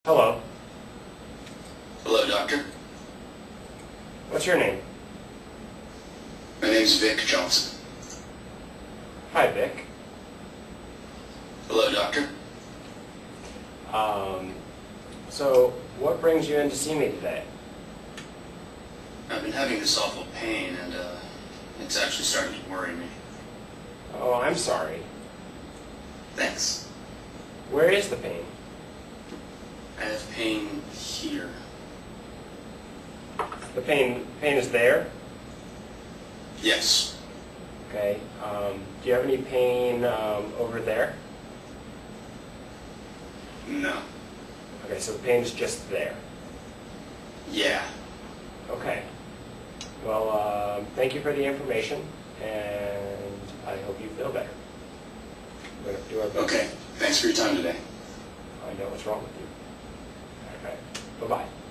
Hello. Hello, Doctor. What's your name? My name's Vic Johnson. Hi, Vic. Hello, Doctor. So what brings you in to see me today? I've been having this awful pain, and it's actually starting to worry me. Oh, I'm sorry. Thanks. Where is the pain? I have pain here. The pain is there? Yes. Okay. Do you have any pain over there? No. Okay, so the pain is just there. Yeah. Okay. Well, thank you for the information, and I hope you feel better. We're going to do our best. Okay. Thanks for your time today. Find out what's wrong with you. Okay. Bye-bye.